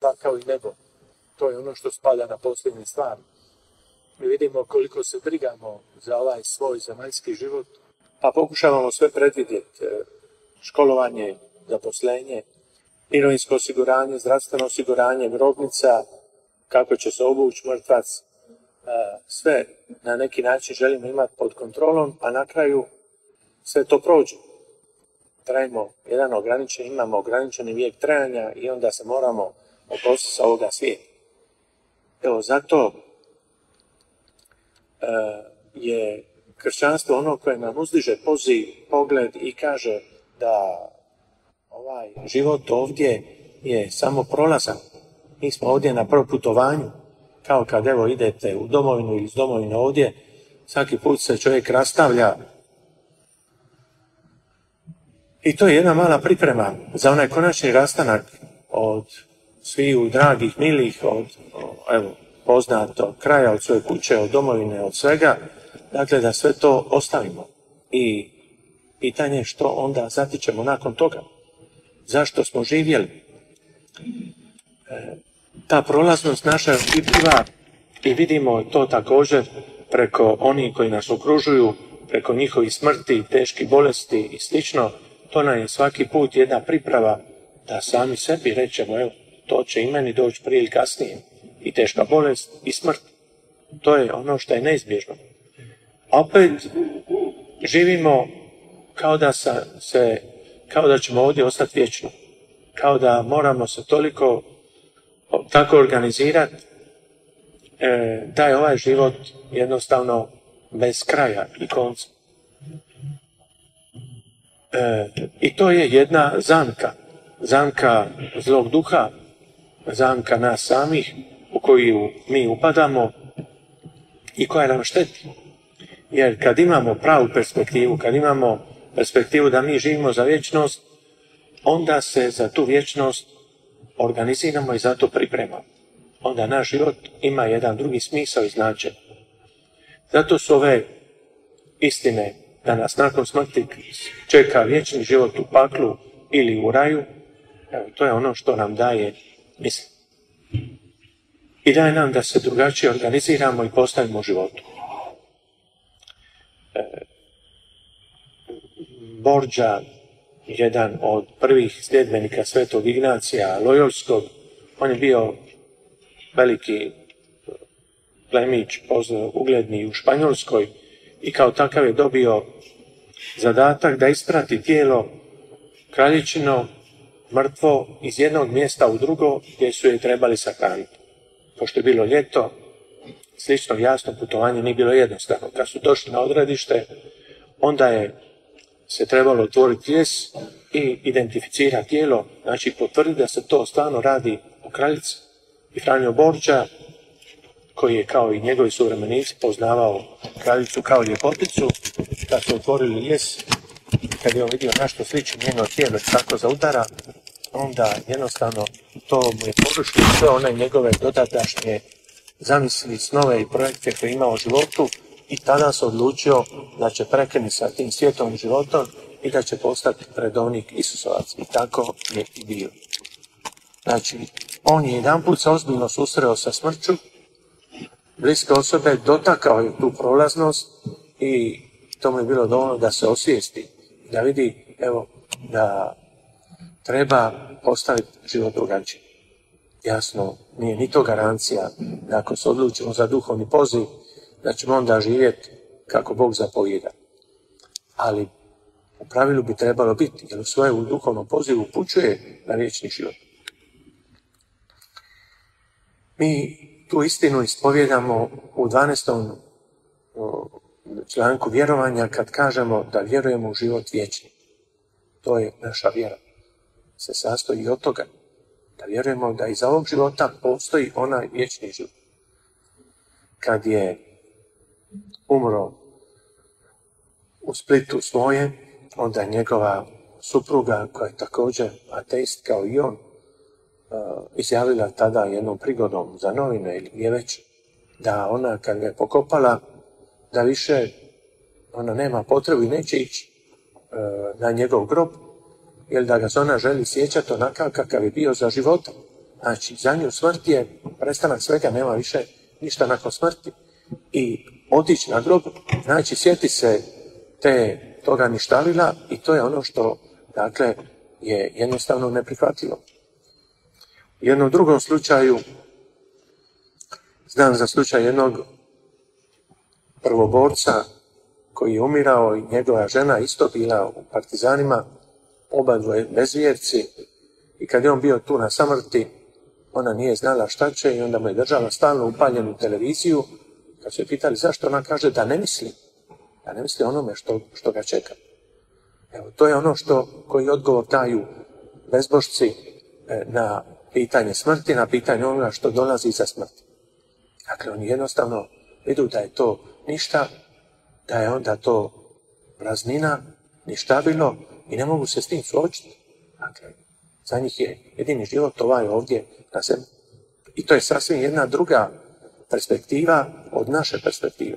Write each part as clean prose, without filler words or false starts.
pa kao i nebo. To je ono što spada na posljednje stvari. Mi vidimo koliko se brigamo za ovaj svoj zemaljski život, pa pokušavamo sve predvidjeti. Školovanje, zaposlenje, mirovinsko osiguranje, zdravstveno osiguranje, grobnica, kako će se obući mrtvac. Sve na neki način želimo imati pod kontrolom, a na kraju sve to prođe. Trajimo jedan ograničen, imamo ograničeni vijek trajanja i onda se moramo oprostiti sa ovoga svijeta. Evo, zato je kršćanstvo ono koje nam uzdiže poziv, pogled i kaže da ovaj život ovdje je samo prolazan. Mi smo ovdje na proputovanju, kao kad evo idete u domovinu ili iz domovine ovdje, svaki put se čovjek rastavlja. I to je jedna mala priprema za onaj konačni rastanak od sviju dragih, milih, od poznatog kraja, od svoje kuće, od domovine, od svega. Dakle, da sve to ostavimo. I pitanje je što onda zatičemo nakon toga. Zašto smo živjeli? Ta prolaznost naša je opipljiva i vidimo to također preko onih koji nas okružuju, preko njihovih smrti, teških bolesti i slično. To nam je svaki put jedna priprava da sami sebi rećemo, evo, to će i meni doći prije ili kasnije. I teška bolest i smrt. To je ono što je neizbježno. Opet živimo kao da ćemo ovdje ostati vječno. Kao da moramo se toliko tako organizirati da je ovaj život jednostavno bez kraja i konca. I to je jedna zamka zlog duha, zamka nas samih u koju mi upadamo i koja nam šteti. Jer kad imamo pravu perspektivu, kad imamo perspektivu da mi živimo za vječnost, onda se za tu vječnost organiziramo i za to pripremamo. Onda naš život ima jedan drugi smisao i značenje. Zato su ove istine da nas nakon smrti čeka vječni život u paklu ili u raju, evo, to je ono što nam daje misli. I daje nam da se drugačije organiziramo i postavimo u životu. Borđa, jedan od prvih sljedbenika svetog Ignacija Lojolskog, on je bio veliki plemić, ugledni u Španjolskoj i kao takav je dobio zadatak da isprati tijelo kraljičino mrtvo iz jednog mjesta u drugo gdje su je trebali sahraniti. Pošto je bilo ljeto, slično jasno putovanje nije bilo jednostavno. Kad su došli na odredište, onda je se trebalo otvoriti ljes i identificirati tijelo, znači potvrditi da se to stvarno radi o kraljici. I Franjo Borđa, koji je kao i njegovi suvremenici poznavao kraljicu kao ljepoticu, kad su otvorili ljes, kad je on vidio na što sliči njeno tijelo tako zaudara, onda jednostavno to mu je porušilo sve one njegove dotadašnje zamisli, snove i projekte koje je imao u životu i tada se odlučio da će prekinuti sa tim svijetom životom i da će postati redovnik Isusovac. I tako je i bio. Znači, on je jedanput se ozbiljno susreo sa smrću, bliske osobe, dotakao je tu prolaznost i to mu je bilo dovoljno da se osvijesti, da vidi, evo, da treba postaviti život drugačije. Jasno, nije ni to garancija da ako se odlučimo za duhovni poziv, da ćemo onda živjeti kako Bog zapovijeda. Ali u pravilu bi trebalo biti, jer u svojem duhovnom pozivu upućuje na vječni život. Mi tu istinu ispovjedamo u 12. članku vjerovanja kad kažemo da vjerujemo u život vječni. To je naša vjera. Se sastoji od toga da vjerujemo da iza ovog života postoji onaj vječni život. Kad je umro u Splitu svoje, onda njegova supruga, koja je također ateist kao i on, izjavila tada jednom prigodom za novine ili gdje već, da ona kad ga je pokopala, da više ona nema potrebu i neće ići na njegov grob, jer da ga se ona želi sjećati onakav kakav je bio za života, Znači, za nju smrt je prestanak svega, nema više ništa nakon smrti. I otići na grob, znači sjeti se toga ništavila i to je ono što, dakle, je jednostavno neprihvatljivo. U jednom drugom slučaju, znam za slučaj jednog prvoborca koji je umirao i njegova žena isto bila u partizanima, oba dvoje bezvjerci, i kad je on bio tu na samrti, ona nije znala šta će i onda mu je držala stalno upaljenu televiziju. Kad su je pitali zašto, ona kaže da ne misli onome što ga čeka. Evo, to je ono koji odgovor daju bezbožci na pitanje smrti, na pitanje onoga što dolazi iza smrti. Dakle, oni jednostavno vidu da je to ništa, da je onda to praznina, ništavilo i ne mogu se s tim suočiti. Dakle, za njih je jedini život ovaj ovdje na zemlji. I to je sasvim jedna druga perspektiva od naše perspektive,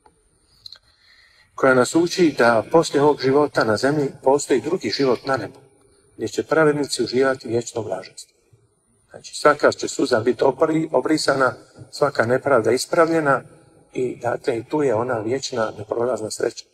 koja nas uči da poslije ovog života na zemlji postoji drugi život na nebu, gdje će pravednici uživati vječno blaženstvo. Znači, svaka će suza biti obrisana, svaka nepravda ispravljena i dakle, tu je ona vječna neprolazna sreća.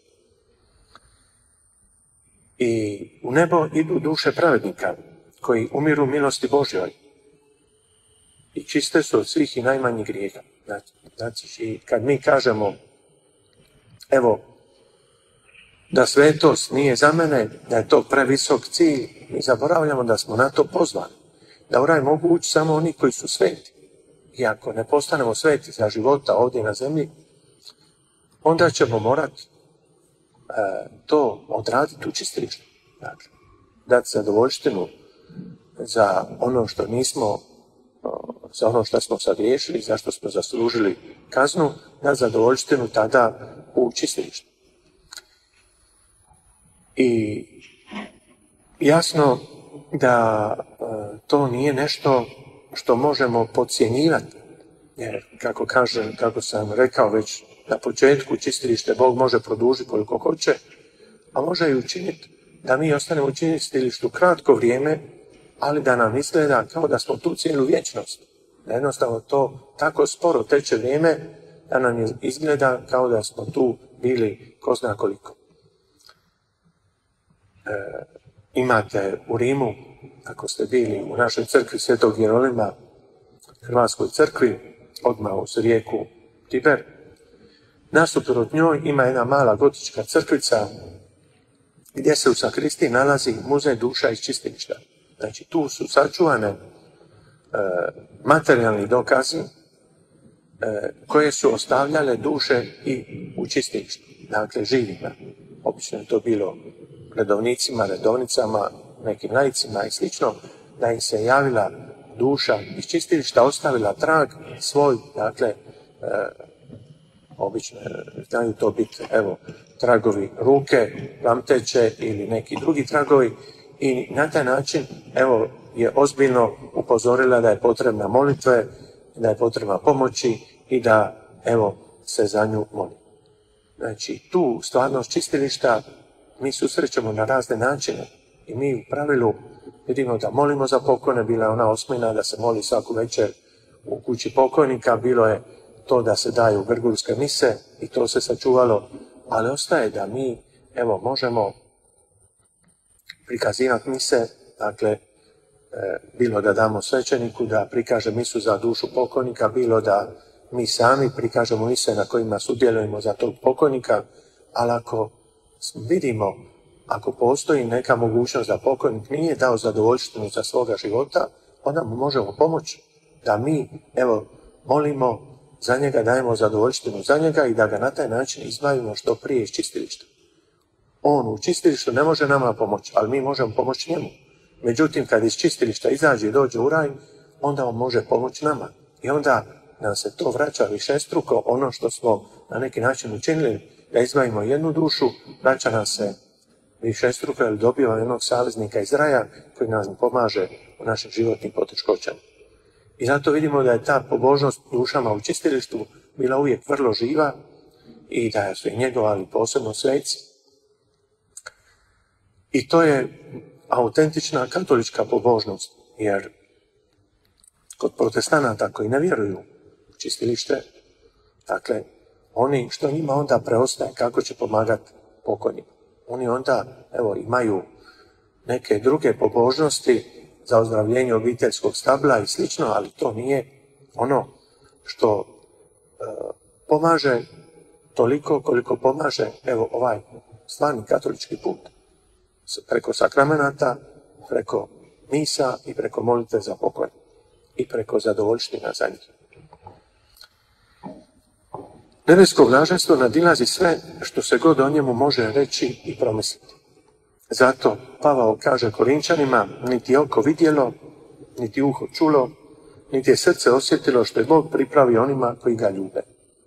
I u nebo idu duše pravednika koji umiru milosti Božjoj i čiste su od svih i najmanjih grijeha. Znači, kad mi kažemo, evo, da svetost nije za mene, da je to previsok cilj, mi zaboravljamo da smo na to pozvani. Da u raj mogu ući samo oni koji su sveti. I ako ne postanemo sveti za života ovdje na zemlji, onda ćemo morati to odraditi u čistilištu. Dakle, dati zadovoljštinu za ono što nismo, za ono što smo sagriješili, za što smo zaslužili kaznu, dati zadovoljštinu tada u čistilištu. I jasno da to nije nešto što možemo podcjenjivati. Jer, kako sam rekao već na početku, čistilište Bog može produžiti koliko hoće, a može i učiniti da mi ostanemo u čistilištu kratko vrijeme, ali da nam izgleda kao da smo tu cijelu vječnost. Da jednostavno to tako sporo teče vrijeme, da nam izgleda kao da smo tu bili ko zna koliko. Imate u Rimu, ako ste bili u našoj crkvi Svetog Jerolima, Hrvatskoj crkvi, odmah uz rijeku Tiber, nasuprot njoj ima jedna mala gotička crkvica gdje se u sakristiji nalazi muzej duša iz čistilišta. Znači, tu su sačuvane materijalni dokazi koje su ostavljale duše i u čistilištu, dakle živima. Obično je to bilo redovnicima, redovnicama, nekim laicima i slično, da im se javila duša iz čistilišta, ostavila trag svoj, dakle, obično znaju to biti, evo, tragovi ruke, plamteće ili neki drugi tragovi, i na taj način, evo, je ozbiljno upozorila da je potrebna molitve, da je potrebna pomoći i da, evo, se za nju moli. Znači, tu stvarnost čistilišta mi susrećemo na razne načine i mi u pravilu vidimo da molimo za pokojne, bila je ona osmina da se moli svaku večer u kući pokojnika, bilo je to da se daju grgulske mise i to se sačuvalo, ali ostaje da mi, evo, možemo prikazivati mise, dakle, bilo da damo svećeniku da prikaže misu za dušu pokojnika, bilo da mi sami prikažemo mise na kojima sudjelujemo za tog pokojnika, ali ako vidimo, ako postoji neka mogućnost da pokojnik nije dao zadovoljštinu za svoga života, onda mu možemo pomoći da mi, evo, molimo za njega, dajemo zadovoljštinu za njega i da ga na taj način izbavimo što prije iz čistilišta. On u čistilištu ne može nama pomoći, ali mi možemo pomoći njemu. Međutim, kad iz čistilišta izađe i dođe u raj, onda on može pomoći nama. I onda nam se to vraća višestruko, ono što smo na neki način učinili, da izbavimo jednu dušu, vraća nam se višestruko, jer dobijamo jednog saveznika iz raja koji nam pomaže u našim životnim poteškoćama. I zato vidimo da je ta pobožnost dušama u čistilištu bila uvijek vrlo živa i da su i njegovali posebno sveci. I to je autentična katolička pobožnost, jer kod protestanata koji ne vjeruju u čistilište, dakle, oni što njima onda preostaje, kako će pomagati pokojniku. Oni onda, evo, imaju neke druge pobožnosti za ozdravljenje obiteljskog stabla i slično, ali to nije ono što pomaže toliko koliko pomaže, evo, ovaj stvarni katolički put. Preko sakramenata, preko misa i preko molitve za pokoj i preko zadovoljština za njih. Nebesko blaženstvo nadilazi sve što se god o njemu može reći i promisliti. Zato Pavao kaže Korinčanima, niti oko vidjelo, niti uho čulo, niti je srce osjetilo što je Bog pripravio onima koji ga ljube.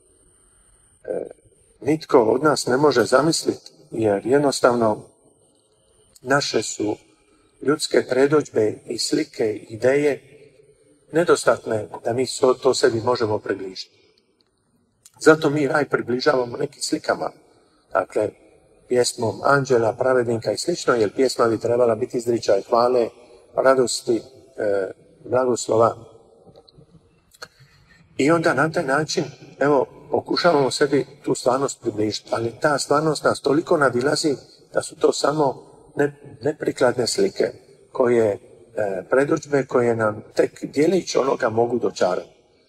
Nitko od nas ne može zamisliti, jer jednostavno naše su ljudske predodžbe i slike i ideje nedostatne da mi to sebi možemo približiti. Zato mi raj približavamo nekim slikama, dakle, pjesmom anđela, pravednika i slično, jer pjesma bi trebala biti izričaj hvale, radosti, blagoslova. I onda na taj način, evo, pokušavamo sebi tu stvarnost približiti, ali ta stvarnost nas toliko nadilazi da su to samo neprikladne slike koje, predodžbe koje nam tek djelić onoga mogu dočarati.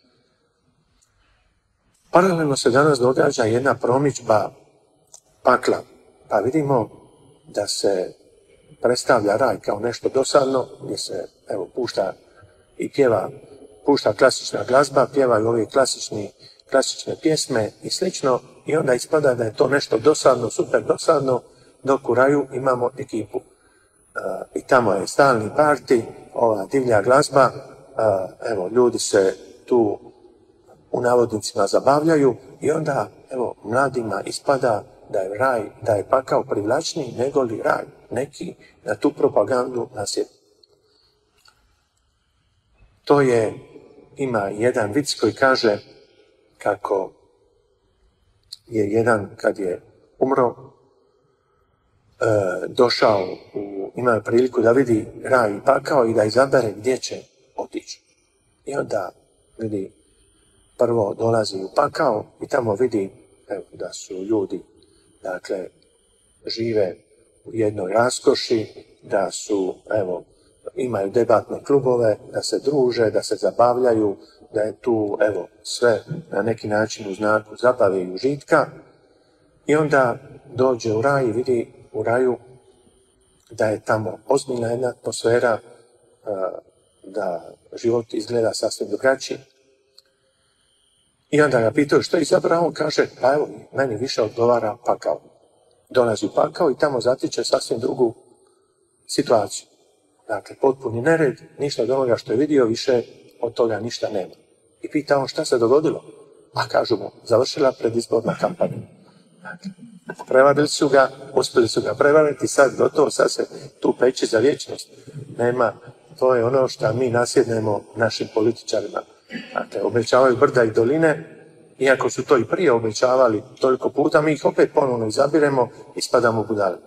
Paralelno se danas događa jedna promidžba pakla, pa vidimo da se predstavlja raj kao nešto dosadno, gdje se, evo, pušta i pjeva, pušta klasična glazba, pjevaju ove klasične pjesme i slično, i onda ispada da je to nešto dosadno, super dosadno, dok u raju imamo ekipu. I tamo je stalni parti, ova divlja glazba, evo, ljudi se tu u navodnicima zabavljaju i onda, evo, mladima ispada da je raj, da je pakao privlačniji nego li raj. Neki na tu propagandu nasjede. To je, ima jedan vic koji kaže kako je jedan, kad je umro, došao, imao priliku da vidi raj i pakao i da izabere gdje će otići. I onda vidi, prvo dolazi u pakao i tamo vidi, evo, da su ljudi, dakle, žive u jednoj raskoši, da su, evo, imaju debatne klubove, da se druže, da se zabavljaju, da je tu, evo, sve na neki način u znaku zabave i užitka. I onda dođe u raj i vidi u raju da je tamo ozbiljna jedna atmosfera, da život izgleda sasvim drugačije. I onda ga pitaju što je izabrao, on kaže, pa evo, meni više odgovara pakao. Dolazi u pakao i tamo zatiče sasvim drugu situaciju. Dakle, potpuni nered, ništa od onoga što je vidio, više od toga ništa nema. I pita on šta se dogodilo? A kažu mu, završila predizborna kampanja. Dakle, prevarili su ga, uspjeli su ga prevariti, sad gotovo, sad se tu peći za vječnost. Nema, to je ono što mi nasjednemo našim političarima. Dakle, obećavaju brda i doline, iako su to i prije obećavali toliko puta, mi ih opet ponovno izabiremo i spadamo u budale.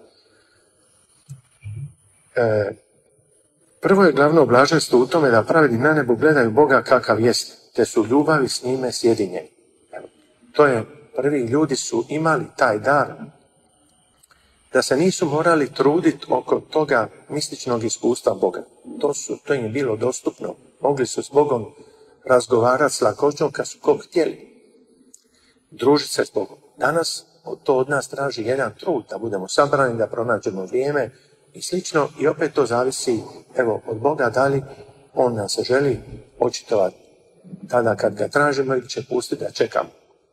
Prvo je glavno blaženstvo u tome da pravedni na nebu gledaju Boga kakav jest, te su ljubavi s njime sjedinjeni. To je, prvi ljudi su imali taj dar da se nisu morali truditi oko toga mističnog iskustva Boga. To im je bilo dostupno. Mogli su s Bogom razgovarati s lakoćom kad su kog htjeli. Družiti se s Bogom. Danas to od nas traži jedan trud da budemo sabrani, da pronađemo vrijeme i slično, i opet to zavisi, evo, od Boga da li on nas se želi očitovati tada kad ga tražimo ili će pustiti da čekamo.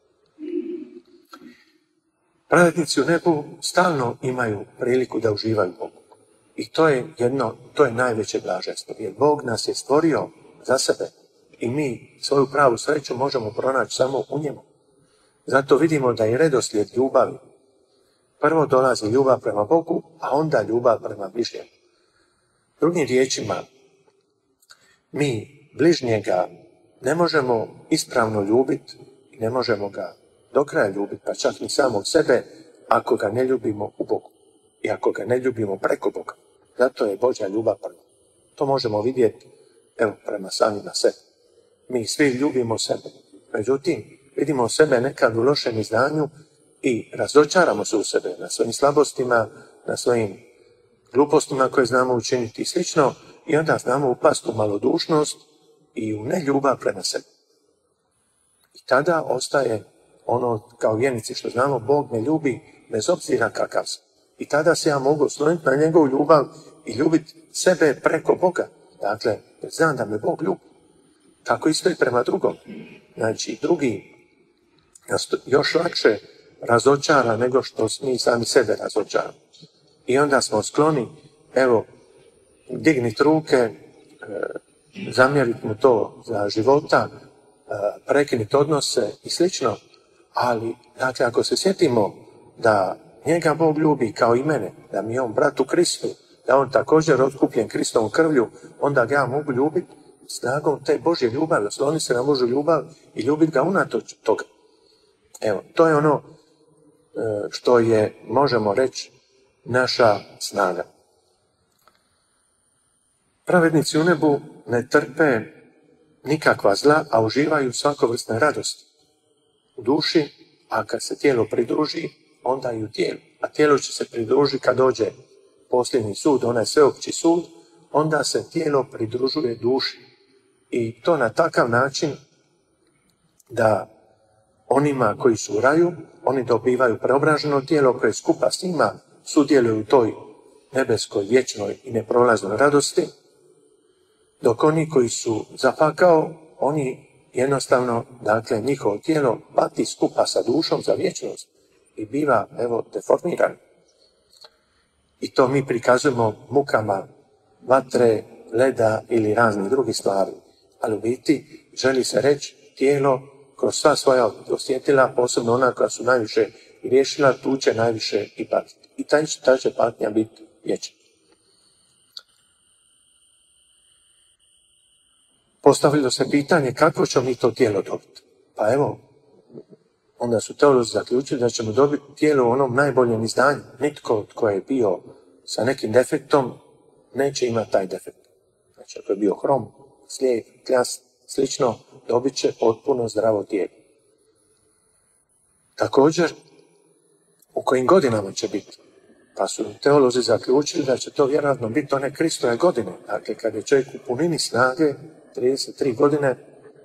Pravednici u nebu stalno imaju priliku da uživaju Bogu. I to je najveće blaženstvo, jer Bog nas je stvorio za sebe i mi svoju pravu sreću možemo pronaći samo u njemu. Zato vidimo da je redoslijed ljubavi. Prvo dolazi ljubav prema Bogu, a onda ljubav prema bližnjemu. Drugim riječima, mi bližnjega ne možemo ispravno ljubiti i ne možemo ga do kraja ljubiti, pa čak ni samog sebe, ako ga ne ljubimo u Bogu i ako ga ne ljubimo preko Boga. Zato je Božja ljubav prva. To možemo vidjeti, evo, prema samima sebi. mi svi ljubimo sebe. Međutim, vidimo sebe nekad u lošem izdanju i razočaramo se u sebe na svojim slabostima, na svojim glupostima koje znamo učiniti i slično, i onda znamo upast u malodušnost i u neljubav prema sebi. I tada ostaje ono kao vjenici što znamo, Bog me ljubi bez obzira kakav sam. I tada se ja mogu osloniti na njegovu ljubav i ljubiti sebe preko Boga. Dakle, znam da me Bog ljubi. Tako isto i prema drugom. Znači, drugi nas još lakše razočara nego što mi sami sebe razočaramo. I onda smo skloni, evo, digniti ruke, zamjeriti mu to za života, prekinuti odnose i slično. Ali, dakle, ako se sjetimo da njega Bog ljubi kao i mene, da mi je on brat u Kristu, da on također otkupljen Kristovom krvlju, onda ga ja mogu ljubiti snagom te Božje ljubavi, osloni se na Božju ljubav i ljubiti ga unatoč toga. Evo, to je ono što je, možemo reći, naša snaga. Pravednici u nebu ne trpe nikakva zla, a uživaju svakovrsne radosti u duši, a kad se tijelo pridruži, onda i u tijelu. A tijelo će se pridružiti kad dođe posljednji sud, onaj sveopći sud, onda se tijelo pridružuje duši. I to na takav način da onima koji su u raju, oni dobivaju preobraženo tijelo koje skupa s njima sudjeluju u toj nebeskoj, vječnoj i neprolaznoj radosti, dok oni koji su zapakao, oni jednostavno, dakle, njihovo tijelo pati skupa sa dušom za vječnost i biva, evo, deformiran. I to mi prikazujemo mukama vatre, leda ili raznih drugih stvari. Ali u biti želi se reći tijelo kroz sva svoja osjetila, posebno ona koja su najviše riješila, tu će najviše i patiti. I ta će patnja biti vječna. Postavilo se pitanje kako ćemo mi to tijelo dobiti. Pa evo, onda su teolozi zaključili da ćemo dobiti tijelo u onom najboljem izdanju. Nitko tko je bio sa nekim defektom neće imati taj defekt. Znači, ako je bio hrom, slijep, kljas, slično, dobit će potpuno zdravo tijelo. Također, u kojim godinama će biti? Pa su teolozi zaključili da će to vjerojatno biti one Kristove godine. Dakle, kad je čovjek u punini snage, 33 godine,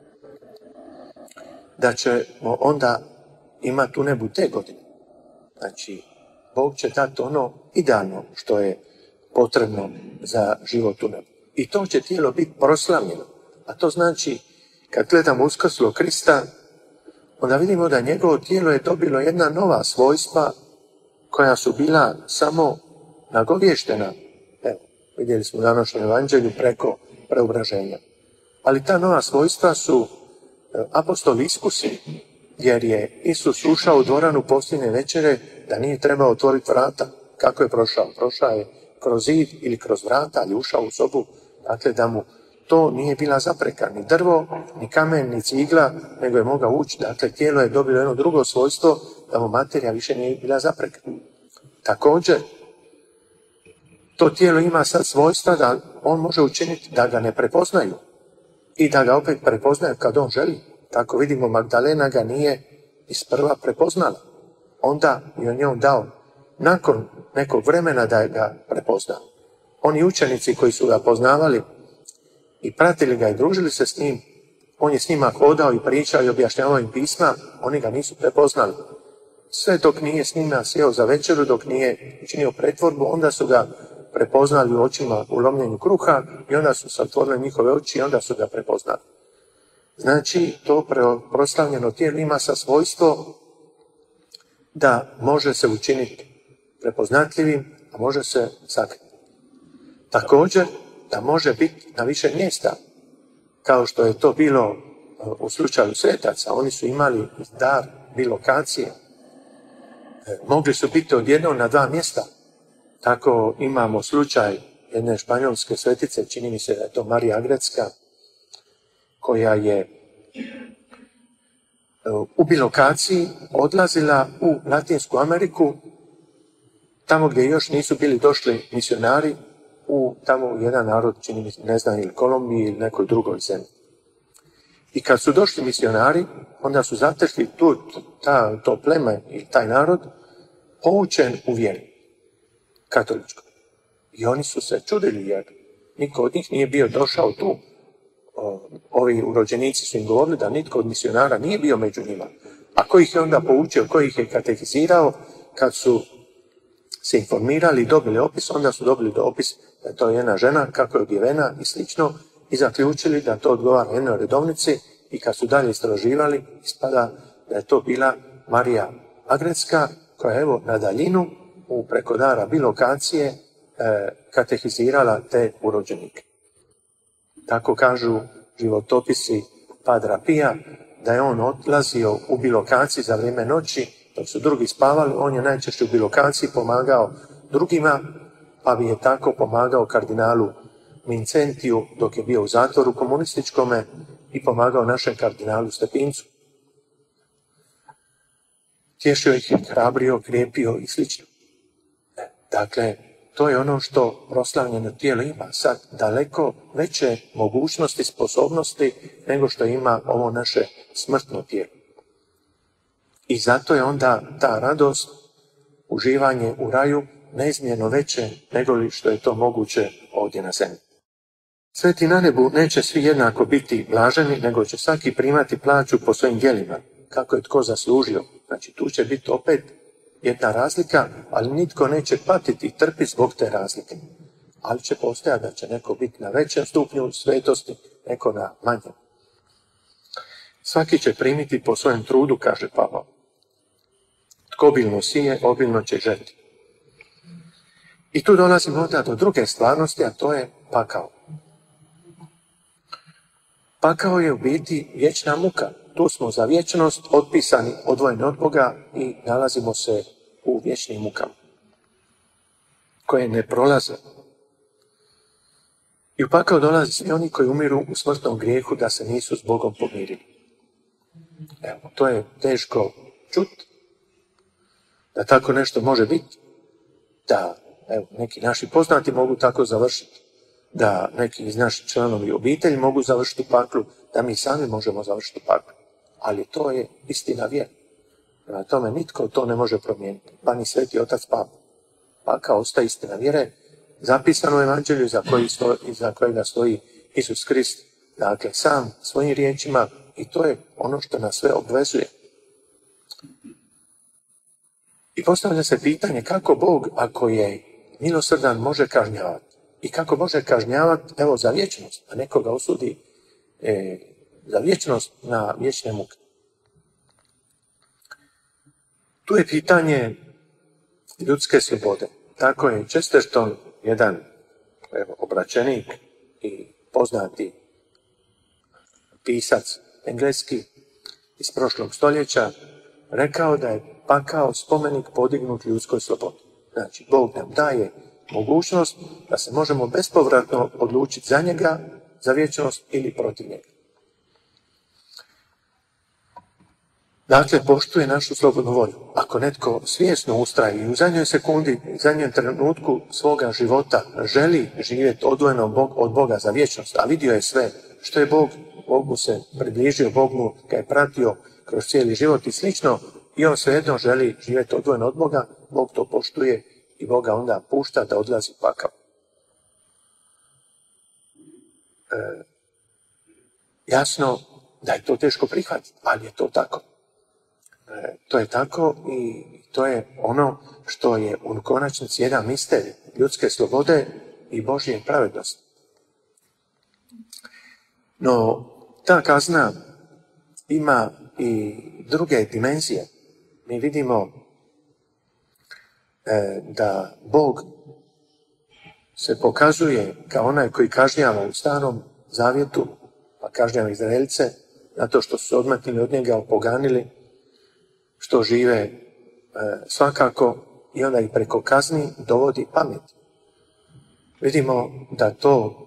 da ćemo onda imati u nebu te godine. Znači, Bog će dati ono idealno što je potrebno za život u nebu. I to će tijelo biti proslavljeno. A to znači, kad gledamo uskrslog Krista, onda vidimo da njegovo tijelo je dobilo jedna nova svojstva koja su bila samo nagovještena. Evo, vidjeli smo u današnjem evanđelju preko preobraženja. Ali ta nova svojstva su apostoli iskusili, jer je Isus ušao u dvoranu posljednje večere da nije trebao otvoriti vrata. Kako je prošao? Prošao je kroz zid ili kroz vrata, ali ušao u sobu. Dakle, da mu to nije bila zapreka, ni drvo, ni kamen, ni cigla, nego je mogao ući. Dakle, tijelo je dobilo jedno drugo svojstvo, da mu materija više nije bila zapreka. Također, to tijelo ima sad svojstva da on može učiniti da ga ne prepoznaju i da ga opet prepoznaju kad on želi. Tako vidimo, Magdalena ga nije isprva prepoznala. Onda je njom dao nakon nekog vremena da ga prepozna. Oni učenici koji su ga poznavali i pratili ga i družili se s njim, on je s njima hodao i pričao i objašnjavao im pisma, oni ga nisu prepoznali. Sve dok nije s njima sjeo za večeru, dok nije učinio pretvorbu, onda su ga prepoznali u očima u lomljenju kruha i onda su se otvorile njihove oči i onda su ga prepoznali. Znači, to proslavljeno tijelo ima sa svojstvo da može se učiniti prepoznatljivim, a može se sakriti. Također, da može biti na više mjesta, kao što je to bilo u slučaju svetaca. Oni su imali dar bilokacije. Mogli su biti odjednom na 2 mjesta. Tako imamo slučaj jedne španjolske svetice, čini mi se da je to Marija Agrecka, koja je u bilokaciji odlazila u Latinsku Ameriku, tamo gdje još nisu bili došli misionari, tamo jedan narod, čini mi se, ne znam, ili Kolumbiji ili nekoj drugoj zemlji. I kad su došli misionari, onda su zatekli to pleme i taj narod poučen u vjeri katoličkoj. I oni su se čudili jer niko od njih nije bio došao tu. Ovi urođenici su im govorili da nitko od misionara nije bio među njima. A ko ih je onda poučio, ko ih je katehizirao, kad su se informirali i dobili opis, onda su dobili opis da je to jedna žena, kako je odjevena i slično, i zaključili da to odgovara jednoj redovnici, i kad su dalje istraživali, ispada da je to bila Marija Magretska, koja je evo na daljinu, preko dara bilokacije, katehizirala te urođenike. Tako kažu životopisi Padra Pija, da je on odlazio u bilokaciji za vrijeme noći, dok su drugi spavali, on je najčešće u bilokaciji pomagao drugima, pa bi je tako pomagao kardinalu Mincentiju dok je bio u zatvoru komunističkome i pomagao našem kardinalu Stepincu. Tješio ih je, hrabrio, krijepio i slično. Dakle, to je ono što proslavljeno tijelo ima sad daleko veće mogućnosti, sposobnosti nego što ima ovo naše smrtno tijelo. I zato je onda ta radost, uživanje u raju neizmjerno veće nego li što je to moguće ovdje na zemlji. Sveti na nebu neće svi jednako biti blaženi, nego će svaki primati plaću po svojim djelima, kako je tko zaslužio. Znači tu će biti opet jedna razlika, ali nitko neće patiti i trpiti zbog te razlike. Ali će postojati da će neko biti na većem stupnju svetosti, neko na manjem. Svaki će primiti po svojem trudu, kaže Pavao. Tko obilno sije, obilno će žeti. I tu dolazimo onda do druge stvarnosti, a to je pakao. Pakao je u biti vječna muka. Tu smo za vječnost otpisani, odvojeni od Boga i nalazimo se u vječnim mukama, koje ne prolaze. I u pakao dolaze svi oni koji umiru u smrtnom grijehu da se nisu s Bogom pomirili. Evo, to je teško čuti, da tako nešto može biti, da evo, neki naši poznati mogu tako završiti, da neki iz naših članovi obitelji mogu završiti u paklu, da mi sami možemo završiti u paklu. Ali to je istina vjera. Prema tome nitko to ne može promijeniti, pa ni Sveti Otac Papa. Pakao ostaje istina vjere, zapisano u Evanđelju za kojega stoji Isus Krist, dakle sam svojim riječima, i to je ono što nas sve obvezuje. I postavlja se pitanje kako Bog, ako je milosrdan, može kažnjavati. I kako može kažnjavati, evo, za vječnost, a nekoga osudi za vječnost na vječne muke. Tu je pitanje ljudske slobode. Tako je Chesterton, jedan obraćenik i poznati pisac engleski iz prošlog stoljeća, rekao da je pakao spomenik podignut ljudskoj slobodi. Znači, Bog nam daje mogućnost da se možemo bespovratno odlučiti za njega, za vječnost ili protiv njega. Dakle, poštuje našu slobodnu volju. Ako netko svjesno ustraji i u zadnjoj sekundi, u zadnjem trenutku svoga života želi živjeti odvojeno od Boga za vječnost, a vidio je sve što je Bog mu se približio, Bog mu ga je pratio kroz cijeli život i slično, i on svejedno želi živjeti odvojeno od Boga, Bog to poštuje i Boga onda pušta da odlazi u pakao. Jasno da je to teško prihvatiti, ali je to tako. To je tako i to je ono što je u konačnici jedan misterij ljudske slobode i Božje pravednosti. No, ta kazna ima i druge dimenzije. Mi vidimo da Bog se pokazuje kao onaj koji kažnjava u Starom Zavjetu, pa kažnjava Izraelce, zato što su se odmetnili od njega, opoganili, što žive svakako, i onda ih preko kazni dovodi pamet. Vidimo da to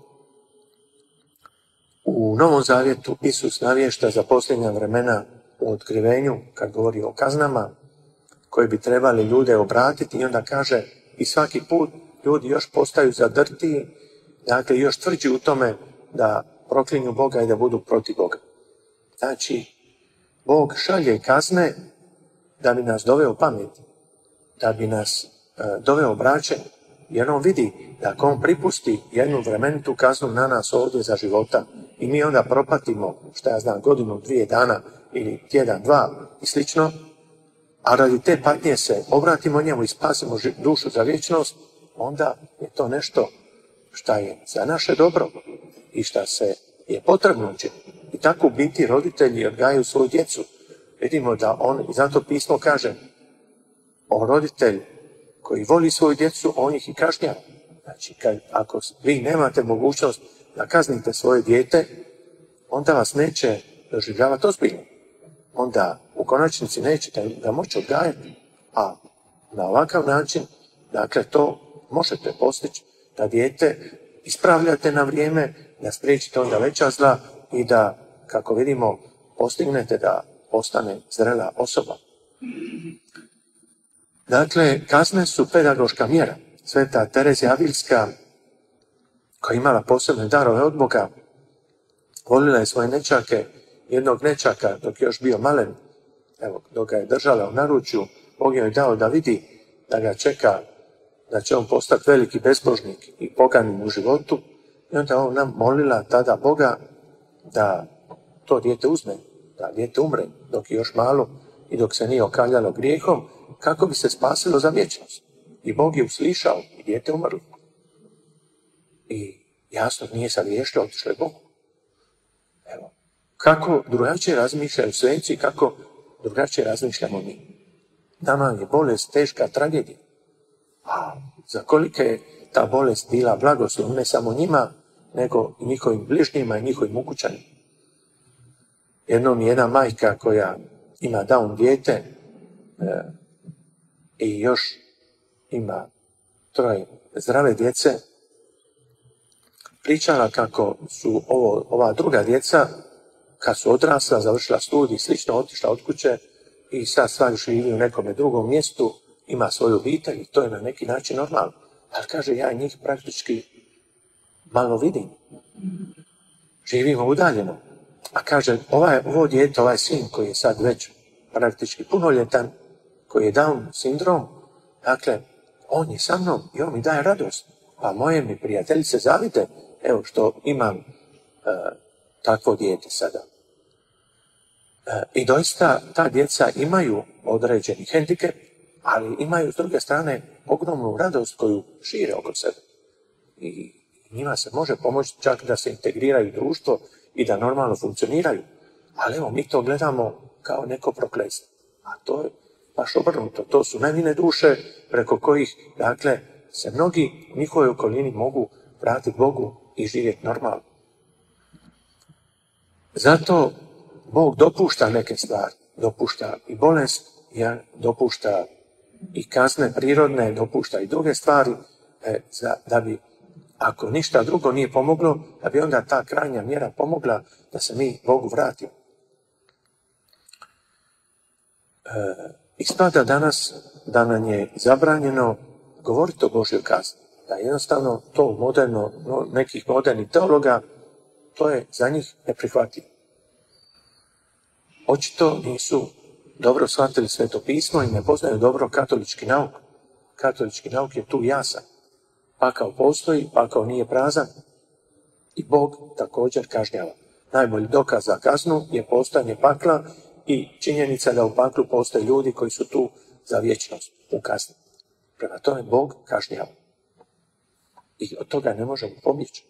u Novom Zavjetu Isus navješta za posljednja vremena u otkrivenju, kad govori o kaznama koje bi trebali ljude obratiti, i onda kaže i svaki put ljudi još postaju zadrtiji, dakle još tvrđi u tome da proklinju Boga i da budu protiv Boga. Znači, Bog šalje kazne da bi nas doveo pamet, da bi nas doveo braćem, jer on vidi da ako on pripusti jednu vremenitu kaznu na nas ovdje za života i mi onda propatimo, šta ja znam, godinu, 2 dana ili tjedan, 2 i slično, a radi te patnje se obratimo njemu i spasimo dušu za vječnost, onda je to nešto šta je za naše dobro i šta se je potrebno učiniti. I tako biti roditelji odgajaju svoju djecu. Vidimo da on, i zato pismo kaže, o roditelju koji voli svoju djecu, on ih i kažnjava. Znači, ako vi nemate mogućnost da kaznite svoje dijete, onda vas neće doživljavati ozbiljno. Onda u konačnici nećete ga moći odgajati. A na ovakav način, dakle, to možete postići da dijete ispravljate na vrijeme, da spriječite onda veća zla i da, kako vidimo, postignete da postane zrela osoba. Dakle, kazne su pedagoška mjera. Sveta Terezija Avilska, koja je imala posebne darove od Boga, volila je svoje nećake, jednog nećaka dok je još bio malen, evo, dok ga je držala u naručju, Bog joj dao da vidi da ga čeka, da će on postati veliki bezbožnik i poganin u životu, i onda on nam molila tada Boga da to dijete uzme, da dijete umre dok je još malo i dok se nije okaljalo grijehom, kako bi se spasilo za vječnost. I Bog je uslišao i dijete umrlo. I jasno nije sagriješilo, otišlo je Bogu. Evo, kako drugačije razmišljaju svetci, kako drugačije razmišljamo mi. Nama je bolest teška tragedija. A za kolika je ta bolest bila blagoslov, ne samo njima, nego i njihovim bližnjima i njihovim ukućanima. Jednom je jedna majka koja ima Down dijete i još ima 3 zdrave djece, pričala kako su ova druga djeca, kad su odrasla, završila studij, slično, otišla od kuće i sad živi u nekome drugom mjestu, ima svoju obitelj i to je na neki način normalno. Ali kaže, ja njih praktički malo vidim. Živimo udaljeno. A kaže, ovo dijete, ovaj sin koji je sad već praktički punoljetan, koji je Down sindrom, dakle, on je sa mnom i on mi daje radost. Pa moje mi prijateljice zavide, evo što imam takvo dijete sada. I doista ta djeca imaju određeni hendikep, ali imaju s druge strane ogromnu radost koju šire oko sebe. I njima se može pomoći čak da se integriraju u društvo i da normalno funkcioniraju. Ali evo, mi to gledamo kao neko prokletstvo. A to je baš obrnuto. To su nevine duše preko kojih, dakle, se mnogi u njihovoj okolini mogu vratiti Bogu i živjeti normalno. Zato Bog dopušta neke stvari. Dopušta i bolest, dopušta i kazne prirodne, dopušta i druge stvari, da bi, ako ništa drugo nije pomoglo, da bi onda ta krajnja mjera pomogla da se mi Bogu vratimo. Ispada danas da nam je zabranjeno govoriti o Božjoj kazni. Da jednostavno to moderno, nekih modernih teologa, to je za njih neprihvatljivo. Očito nisu dobro shvatili Sveto pismo i ne poznaju dobro katolički nauk. Katolički nauk je tu jasan. Pakao postoji, pakao nije prazan i Bog također kažnjava. Najbolji dokaz za kaznu je postojanje pakla i činjenica da u paklu postoje ljudi koji su tu za vječnost u kazni. Prema tome Bog kažnjava. I od toga ne možemo pobjeći.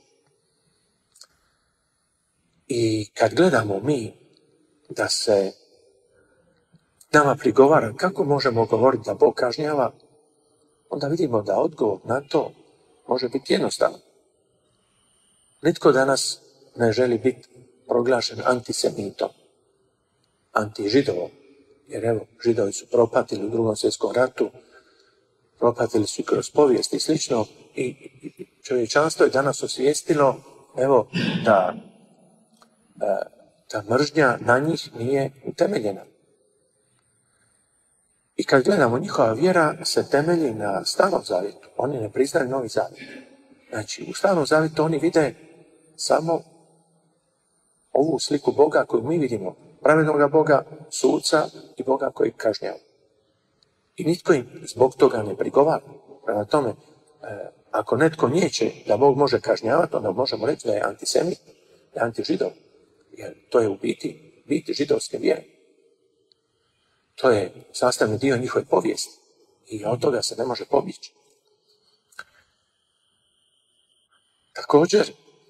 I kad gledamo mi da se nama prigovara kako možemo govoriti da Bog kažnjava, onda vidimo da odgovor na to može biti jednostavan. Nitko danas ne želi biti proglašen antisemitom, antižidovom, jer evo, Židovi su propatili u Drugom svjetskom ratu, propatili su kroz povijest i slično, i čovječanstvo je danas osvijestilo, evo, da ta mržnja na njih nije utemeljena. I kad gledamo, njihova vjera se temelji na Starom zavjetu. Oni ne priznaju Novi zavjet. Znači, u Starom zavjetu oni vide samo ovu sliku Boga koju mi vidimo, pravednoga Boga, suca i Boga koji kažnjava. I nitko im zbog toga ne prigovara. Prema tome, ako netko nijeće da Bog može kažnjavati, onda možemo reći da je antisemit, da je antižidov. Jer to je u biti židovske vjere. To je sastavni dio njihove povijesti. I od toga se ne može pobjeći. Također,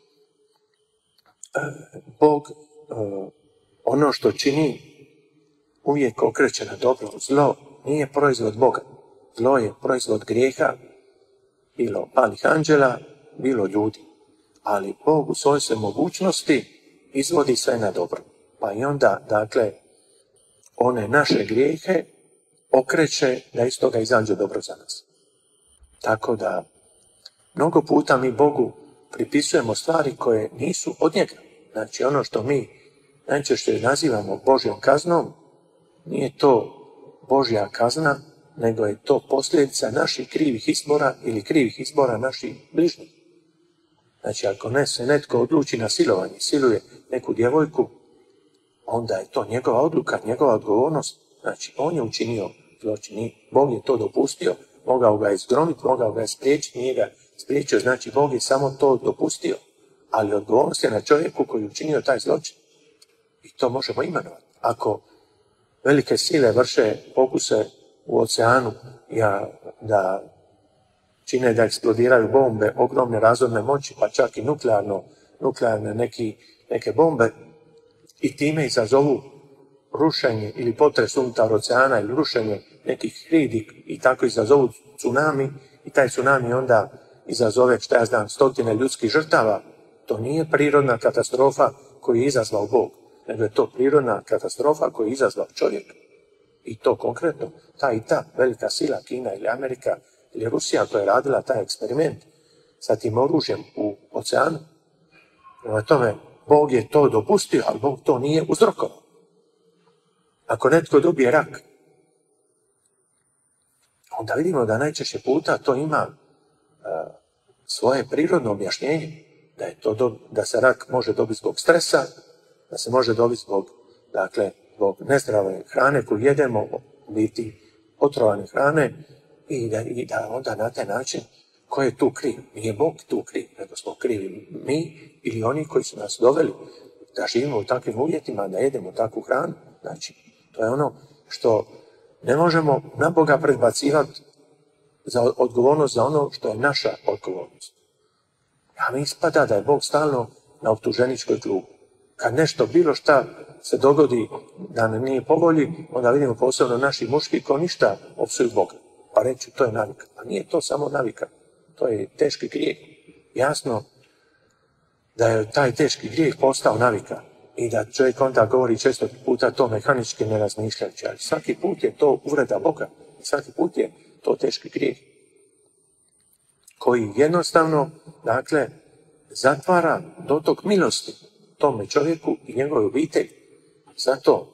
Bog ono što čini uvijek okreće na dobro. Zlo nije proizvod Boga. Zlo je proizvod grijeha, bilo palih anđela, bilo ljudi. Ali Bog u svojoj sve mogućnosti izvodi sve na dobro. Pa i onda, dakle, one naše grijehe okreće da iz toga izađe dobro za nas. Tako da, mnogo puta mi Bogu pripisujemo stvari koje nisu od njega. Znači, ono što mi najčešće nazivamo Božjom kaznom, nije to Božja kazna, nego je to posljedica naših krivih izbora ili krivih izbora naših bližnjih. Znači, ako se netko odluči na silovanje, siluje neku djevojku, onda je to njegova odluka, njegova odgovornost. Znači, on je učinio zločin. Bog je to dopustio, mogao ga je zgromiti, mogao ga je spriječiti, nije ga spriječio. Znači, Bog je samo to dopustio. Ali odgovornost je na čovjeku koji je učinio taj zločin. I to možemo imenovati. Ako velike sile vrše pokuse u oceanu da čine da eksplodiraju bombe, ogromne razorne moći, pa čak i nuklearne neke bombe, i time izazovu rušenje ili potres unutar oceana ili rušenje nekih hridi i tako izazovu tsunami, i taj tsunami onda izazove, stotine ljudskih žrtava. To nije prirodna katastrofa koju je izazvao Bog, nego je to prirodna katastrofa koju je izazvao čovjek. I to konkretno, ta i ta velika sila, Kina ili Amerika ili Rusija, koja je radila taj eksperiment sa tim oružjem u oceanu. Prema tome, Bog je to dopustio, ali Bog to nije uzrokovao. Ako netko dobije rak, onda vidimo da najčešće puta to ima svoje prirodno objašnjenje. Da se rak može dobiti zbog stresa, da se može dobiti zbog nezdrave hrane koju jedemo, biti otrovane hrane, i da onda na taj način ko je tu kriv? Nije Bog tu kriv, nego smo krivi mi ili oni koji su nas doveli da živimo u takvim uvjetima, da jedemo takvu hranu. Znači, to je ono što ne možemo na Boga predbacivati za odgovornost za ono što je naša odgovornost. A mi ispada da je Bog stalno na optuženičkoj klubu. Kad nešto, bilo šta se dogodi da nam nije po volji, onda vidimo posebno naši muški ko ništa opsuju Boga. Pa reći, to je navika. A nije to samo navika. To je teški grijeh. Jasno da je taj teški grijeh postao navika i da čovjek onda govori često puta to mehanički ne razmišljajući. Ali svaki put je to uvreda Boga. Svaki put je to teški grijeh koji jednostavno, zatvara dotok milosti tome čovjeku i njegove obitelji. Zato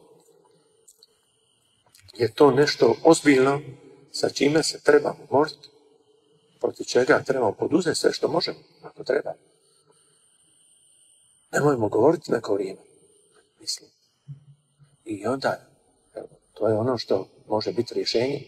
je to nešto ozbiljno sa čime se treba boriti, protiv čega trebamo poduzeti sve što možemo, ako treba. Nemojmo govoriti neko vrijeme, mislim. I onda, to je ono što može biti rješenje.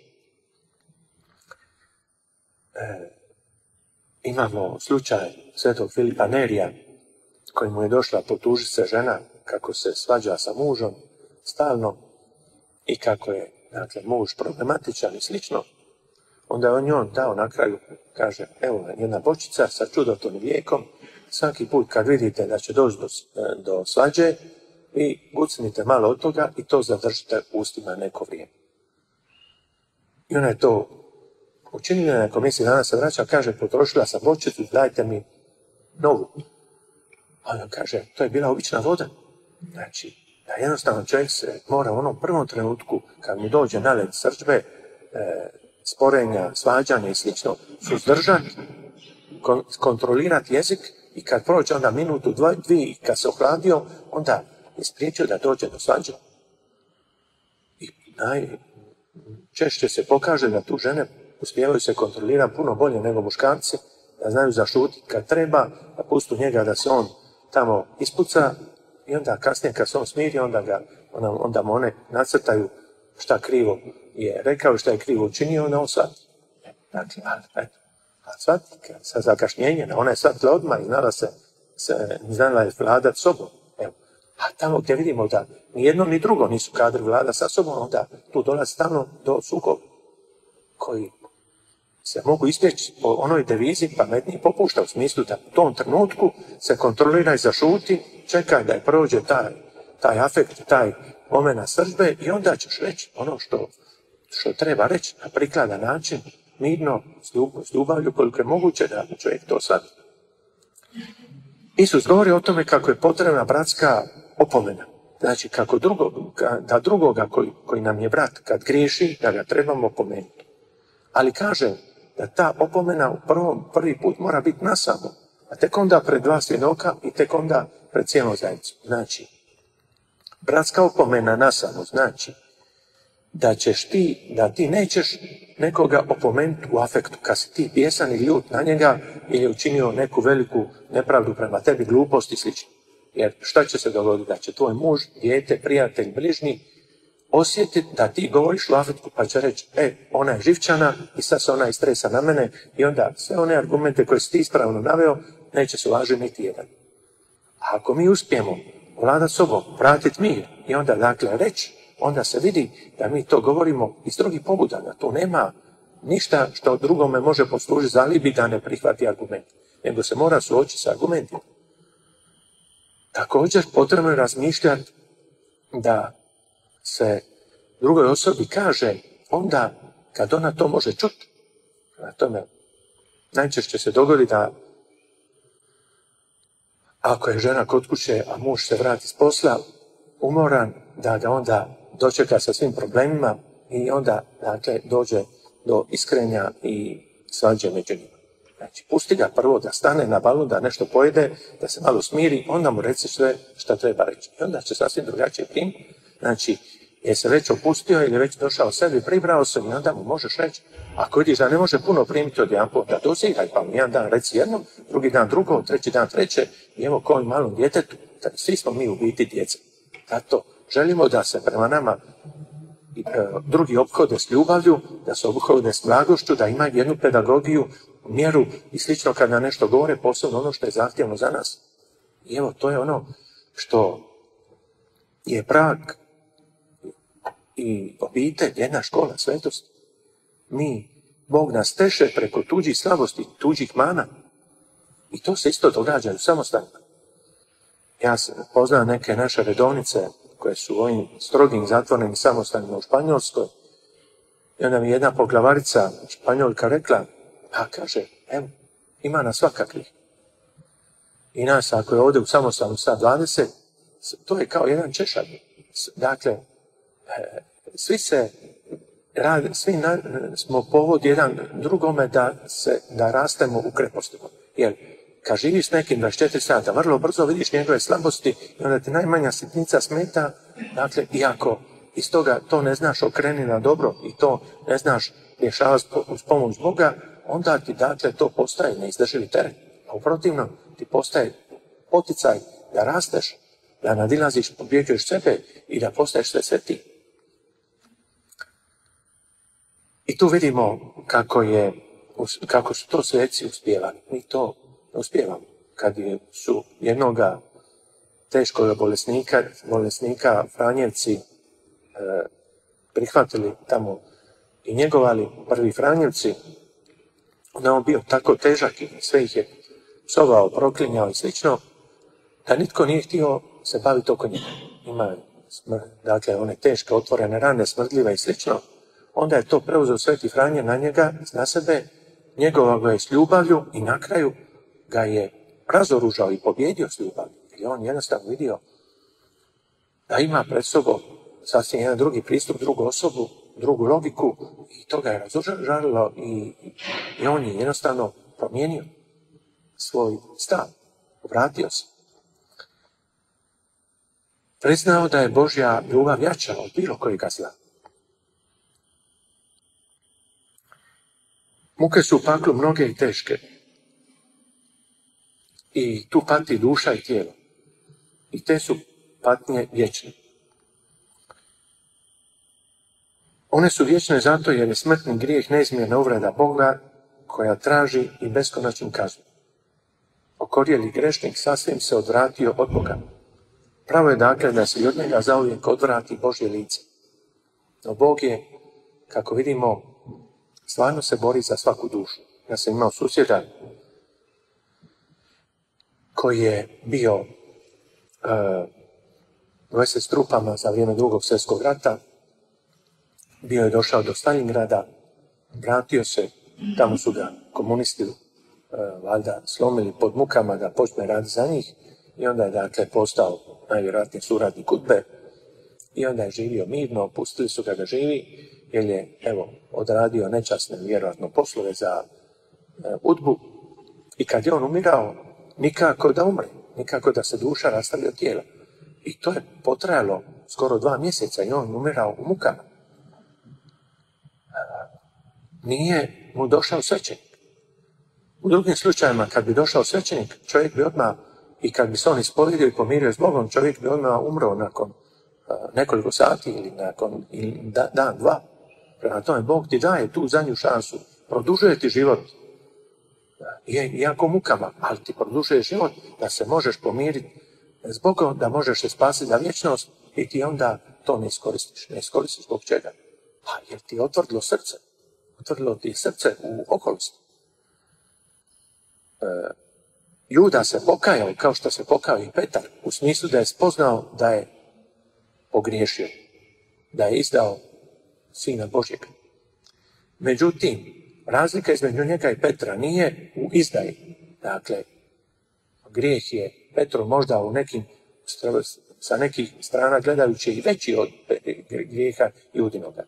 Imamo slučaj svetog Filipa Nerija, koji mu je došla potužiti se žena kako se svađa sa mužom stalno i kako je muž problematičan i slično. Onda je on njoj dao na kraju, kaže, evo jedna bočica sa čudotvornim lijekom, svaki put kad vidite da će doći do svađe, vi gucnite malo od toga i to zadržite u ustima neko vrijeme. I ona je to učinila, nakon mjesec dana se vraća, kaže, potrošila sam bočicu, dajte mi novu. A on kaže, to je bila obična voda. Znači, da jednostavno čovjek se mora u onom prvom trenutku, kad mu dođe nalet srdžbe, sporenja, svađanja i slično, suzdržati, kontrolirati jezik, i kad prođe onda minutu, dvije, i kad se ohladio, onda je spriječio da dođe do svađa. I najčešće se pokaže da tu žene uspijevaju se kontrolirati puno bolje nego muškarci, da znaju zašutiti kad treba, da pustu njega da se on tamo ispuca, i onda kasnije kad se on smiri, onda ga onda mu one nacrtaju šta krivo je rekao, šta je krivo učinio, ona osvati. Dakle, a shvati sa zakašnjenjem, ona je shvatila odmah i znala je vladat sobom. Evo. A tamo gdje vidimo da ni jedno ni drugo nisu kadri vlada sa sobom, onda tu dolazi stalno do sukoba koji se mogu izbjeći po onoj devizi pametniji popušta, u smislu da u tom trenutku se kontrolira i zašuti, čekaj da je prođe taj afekt, taj moment srdbe i onda ćeš reći ono što treba reći na prikladan način, mirno, s ljubavlju koliko je moguće da čovjek to shvati. Isus govori o tome kako je potrebna bratska opomena. Znači, da drugoga koji nam je brat, kad griješi, da ga trebamo opomenuti. Ali kaže da ta opomena prvi put mora biti nasamo, a tek onda pred dva svjedoka i tek onda pred cijelom zajednicom. Znači, bratska opomena nasamo znači da ti nećeš nekoga opomenuti u afektu, kad si ti bijesan i ljut na njega ili je učinio neku veliku nepravdu prema tebi, glupost i sl. Jer šta će se dogoditi? Da će tvoj muž, dijete, prijatelj, bližnji osjetiti da ti govoriš u afektu, pa će reći, ona je živčana i sad se ona istresa na mene i onda sve one argumente koje si ti ispravno naveo neće se uvažiti niti jedan. A ako mi uspijemo vladati sobom, vratiti mir i onda dakle reći, onda se vidi da mi to govorimo iz drugih pobuda, da tu nema ništa što drugome može poslužiti za alibi da ne prihvati argument, nego se mora suočiti sa argumentima. Također potrebno je razmišljati da se drugoj osobi kaže onda kad ona to može čuti. Na tome najčešće se dogodi da ako je žena kod kuće, a muž se vrati s posla, umoran, da ga onda dočeka sa svim problemima i onda dakle, dođe do iskrenja i svađe među njima. Znači, pusti ga prvo da stane na balu, da nešto pojede, da se malo smiri, onda mu reci sve što treba reći. I onda će sasvim drugačije primiti. Znači, je se već opustio ili već došao sebi, pribrao se i onda mu možeš reći, ako vidiš da ne može puno primiti od jedan put, da doziraj, pa mu jedan dan reci jedno, drugi dan drugo, treći dan treće, i evo kao i malom djetetu, svi smo mi u biti djeca. Zato želimo da se prema nama drugi ophode s ljubavlju, da se ophode s blagošću, da imaju jednu pedagogiju, mjeru i slično kada nešto govore, posebno ono što je zahtjevno za nas. I evo, to je ono što je brak i obitelj, jedna škola svetosti. Bog nas teše preko tuđih slabosti, tuđih mana. I to se isto događa u samostanima. Ja poznam neke naše redovnice koje su u ovim strogim zatvorenim samostanima u Španjolskoj. I onda mi jedna poglavarica Španjolka rekla, pa kaže, evo, ima nas svakakvih. I nas, ako je ovdje u samostanu sad 20, to je kao jedan češalj. Dakle, svi smo povod jedan drugome da rastemo u krepostima. Jer kad živiš s nekim 24 sata, vrlo brzo vidiš njegove slabosti i onda ti najmanja sitnica smeta, dakle, iako iz toga to ne znaš okreni na dobro i to ne znaš rješavati uz pomoć Boga, onda ti, dakle, to postaje neizdrživi teret. A uprotivno ti postaje poticaj da rasteš, da nadilaziš, pobjeđuješ sebe i da postaješ sve svetiji. I tu vidimo kako su to sveci uspjevali. Mi to uspjevamo. Kad su jednoga teškog bolesnika Franjevci prihvatili tamo i njegovali, prvi Franjevci, onda on bio tako težak i sve ih je psovao, proklinjao i slično, da nitko nije htio se baviti oko njega. Ima, dakle, one teške, otvorene rane, smrdljive i slično. Onda je to preuzeo Sveti Franje na njega, na sebe, njegovao ga je s ljubavlju i na kraju ga je razoružao i pobjedio s ljubavlju. Jer on jednostavno vidio da ima pred sobom sasvim jedan drugi pristup, drugu osobu, drugu logiku i to ga je razožarilo i on je jednostavno promijenio svoj stav, vratio se. Priznao da je Božja ljubav jača od bilo kojega zla. Muke su u paklu mnoge i teške. I tu pati duša i tijelo. I te su patnje vječne. One su vječne zato jer je smrtni grijeh neizmjerna uvreda Boga koja traži i beskonačnu kaznu. Okorjeli grešnik sasvim se odvratio od Boga. Pravo je dakle da se i od njega zauvijek odvrati Božje lice. No Bog je, kako vidimo, stvarno se bori za svaku dušu. Ja sam imao susjeda koji je bio s trupama za vrijeme Drugog svjetskog rata. Bio je došao do Stalingrada, vratio se, tamo su ga komunisti valjda slomili pod mukama da počne raditi za njih i onda je dakle postao najvjerojatniji suradnik UDBE i onda je živio mirno, pustili su ga da živi jer je odradio nečasne vjerojatno poslove za UDBU i kad je on umirao nikako da umre, nikako da se duša rastavi od tijela. I to je potrajalo skoro 2 mjeseca i on umirao u mukama. Nije mu došao svećenik. U drugim slučajevima, kad bi došao svećenik, čovjek bi odmah, i kad bi se on ispovjedio i pomirio s Bogom, čovjek bi odmah umro nakon nekoliko sati ili nakon dan, 2. Prema tome, Bog ti daje tu zadnju šansu, produžuje ti život, iako mukama, ali ti produžuje život da se možeš pomiriti s Bogom, da možeš se spasiti za vječnost i ti onda to ne iskoristiš. Ne iskoristiš zbog čega? Pa jer ti je otvrdilo srce. Otvrdilo ti je srce u okolici. Juda se pokajao kao što se pokajao i Petar, u smislu da je spoznao da je pogriješio, da je izdao Sina Božjega. Međutim, razlika između njega i Petra nije u izdaji. Dakle, grijeh je Petru možda u nekim, sa nekih strana gledajući i veći od grijeha Judinoga.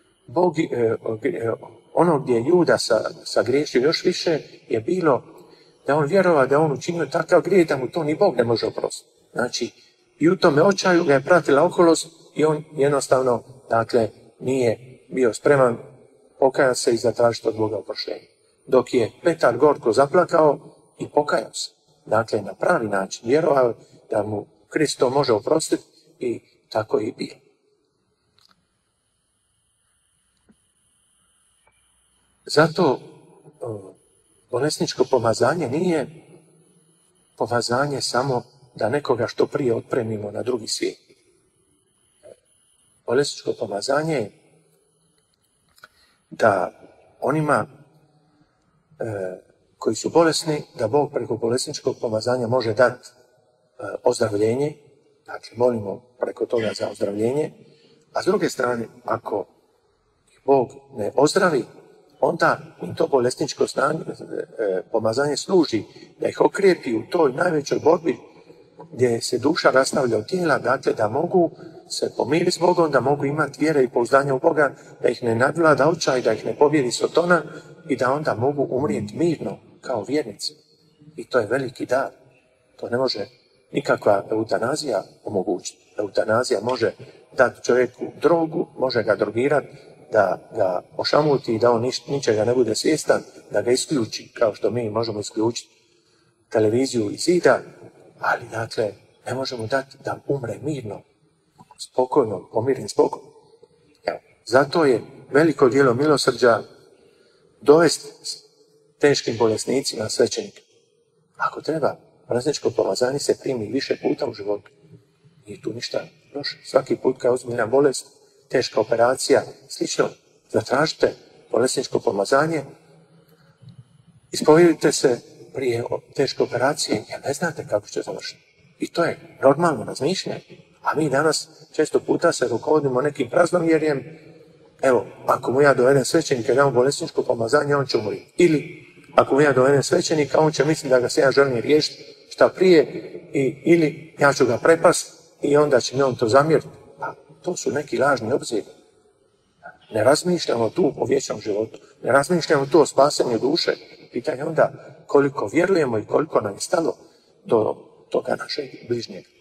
Ono gdje je Juda sagriješio još više je bilo da on vjerovao da on učinio takav grijeh da mu to ni Bog ne može oprostiti. Znači, i u tome očaju ga je pratila oholost i on jednostavno, dakle, nije bio spreman pokajati se i zatražiti od Boga oproštenje. Dok je Petar gorko zaplakao i pokajao se. Dakle, na pravi način vjerovao da mu Krist to može oprostiti i tako i bio. Zato bolesničko pomazanje nije pomazanje samo da nekoga što prije otpremimo na drugi svijet. Bolesničko pomazanje je da onima koji su bolesni, da Bog preko bolesničkog pomazanja može dati ozdravljenje, dakle molimo preko toga za ozdravljenje, a s druge strane, ako Bog ne ozdravi, onda im to bolesničko pomazanje služi da ih okrijepi u toj najvećoj borbi gdje se duša rastavlja od tijela, dakle da mogu se pomiriti s Bogom, da mogu imati vjere i pouzdanja u Boga, da ih ne nadvlada očaj, da ih ne pobjedi Sotona i da onda mogu umrijeti mirno kao vjernici. I to je veliki dar. To ne može nikakva eutanazija omogućiti. Eutanazija može dati čovjeku drogu, može ga drogirati, da ga ošamuti i da on ničega ne bude svjestan, da ga isključi, kao što mi možemo isključiti televiziju iz zida, ali dakle ne možemo dati da umre mirno, spokojno, pomiren s Bogom. Zato je veliko djelo milosrđa dovesti teškim bolesnicima svećenika. Ako treba, bolesničko pomazanje se primi više puta u životu. Nije tu ništa loše. Svaki put kad je ozbiljna bolest, teška operacija, slično, zatražite bolesničko pomazanje, ispovjedite se prije teške operacije, jer ne znate kako će završiti. I to je normalno razmišljanje. A mi danas često puta se rukovodimo nekim praznovjerjem. Evo, ako mu ja dovedem svećenika i dam bolesničko pomazanje, on će umriti. Ili, ako mu ja dovedem svećenika, on će misliti da ga se ja želim riješiti šta prije, ili ja ću ga prepast i onda će mi on to zamjeriti. Pa, to su neki lažni obziri. Ne razmišljamo tu o vječnom životu. Ne razmišljamo tu o spasenju duše. Pitanje onda koliko vjerujemo i koliko nam je stalo do toga našeg bližnjeg.